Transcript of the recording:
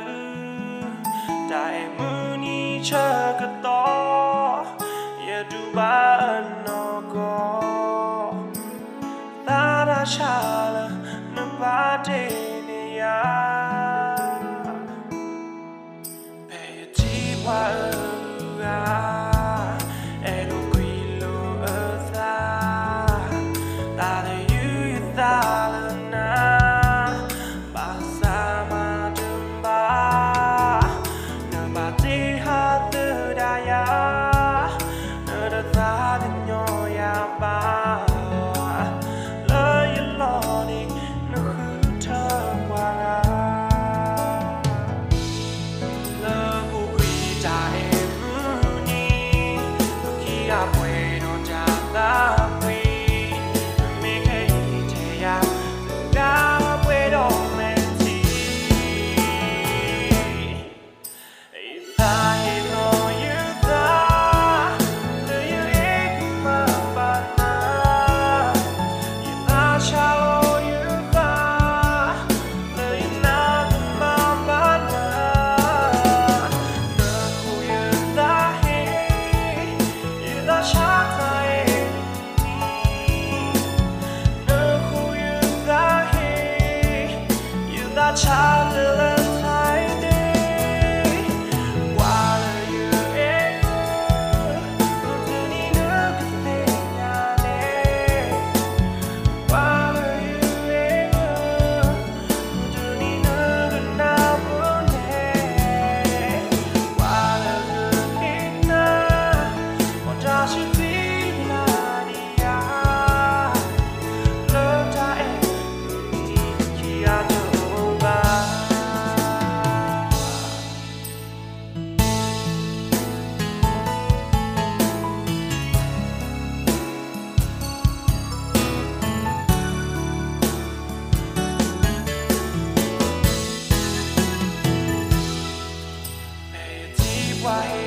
đại muni chờ cái to ya du ba nó có ta đã trả là nâng ba đê này ya bây chỉ qua ero qui lo ta ta để yêu ta lần na ba sa ma đừng ba nơi ba đi hát từ đại ya nơi đất ta đến nhỏ ya ba lời lo đi nó cứ thơ qua lỡ bu quy ta em ni khi à quê nó cha ta quy mi cái thế ya ga quê đó men ti ta hi no you ta do you ek ma ba na you ta cha you ta do you na ma ba na na ku you ta he you ta cha ta e ni na ku you ta he you ta cha Valentine day qua lời you e tu ni nước về nhà nè qua lời you e tu ni nước na buồn nè qua lời you na còn ra chỉ vì là đi à lỡ ta em khi à đâu ba Bây chỉ qua